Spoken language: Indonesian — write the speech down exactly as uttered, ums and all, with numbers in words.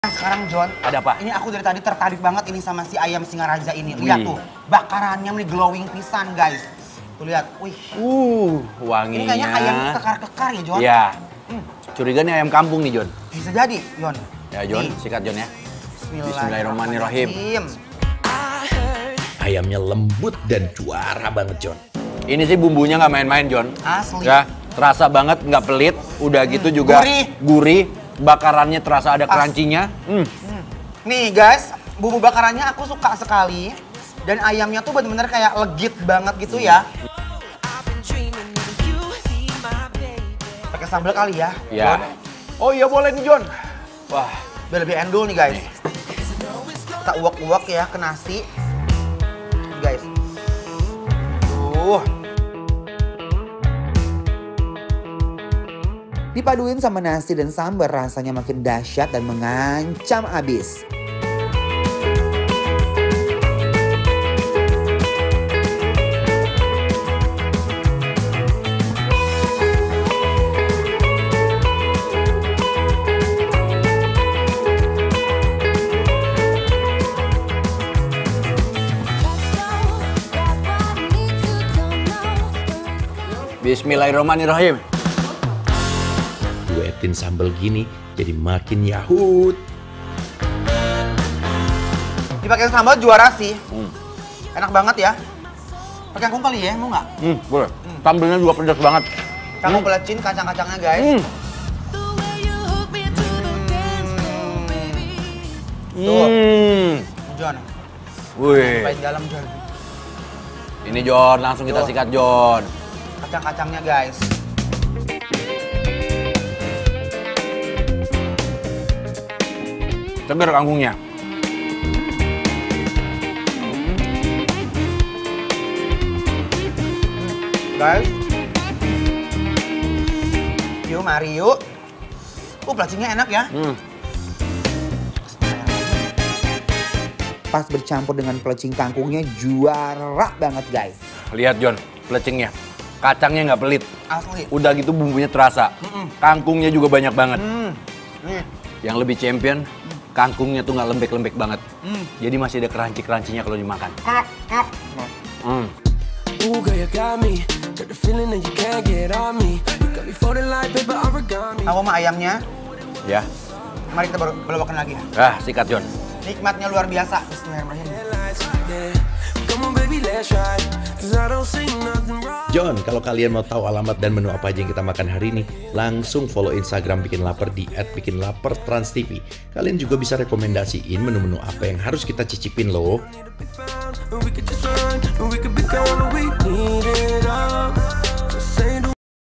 Nah, sekarang John, ada apa? Ini aku dari tadi tertarik banget ini sama si ayam Singaraja ini. Lihat tuh, bakarannya nih glowing pisan guys. Tuh lihat, wih. Uh, wanginya. Ini kayaknya ayam kekar-kekar ya John? Iya. Hmm. Curiga nih ayam kampung nih John. Bisa jadi, John. Ya John, nih. Sikat John ya. Bismillahirrahmanirrahim. Ayamnya lembut dan juara banget John. Ini sih bumbunya nggak main-main John. Asli. Ya, terasa banget, nggak pelit. Udah hmm. gitu juga gurih. Gurih. Bakarannya terasa ada crunchy-nya. Hmm. Hmm. Nih guys, bumbu bakarannya aku suka sekali. Dan ayamnya tuh bener-bener kayak legit banget gitu ya. Pakai sambal kali ya, Ya. John. Oh iya boleh nih John. Wah, biar lebih endul nih guys. Nih. Kita uak-uak ya ke nasi. Nih, guys. Tuh. Dipaduin sama nasi dan sambal rasanya makin dahsyat dan mengancam abis. Bismillahirrahmanirrahim. Duetin sambal gini jadi makin yahut. Dipakai sambal juara sih. Hmm. Enak banget ya. Pakai kangkung kali ya, mau nggak? Hmm, boleh. Hmm. Sambalnya juga pedas banget. Kangkung hmm. pelecin, kacang-kacangnya guys. Hmm. Tuh. Hmm. John. Wih. Paling dalam John. Ini John, langsung kita Tuh. sikat John. Kacang-kacangnya guys. Seger kangkungnya. Guys. Yuk mari yuk. Uh, pelacingnya enak ya. Hmm. Pas bercampur dengan pelecing kangkungnya juara banget guys. Lihat John, pelecingnya. Kacangnya nggak pelit. Asli. Udah gitu bumbunya terasa. Mm-mm. Kangkungnya juga banyak banget. Hmm. Nih. Yang lebih champion, kangkungnya tuh nggak lembek-lembek banget. Hmm. Jadi masih ada crunchy-crunchy-nya kalau dimakan. Enak, enak. Hmm. Aku sama ayamnya. Ya. Mari kita belokkan lagi. Ah, sikat John. Nikmatnya luar biasa. Bismillahirrahmanirrahim. John, kalau kalian mau tahu alamat dan menu apa aja yang kita makan hari ini, langsung follow Instagram Bikin Lapar di et bikin lapar trans t v. Kalian juga bisa rekomendasiin menu-menu apa yang harus kita cicipin loh.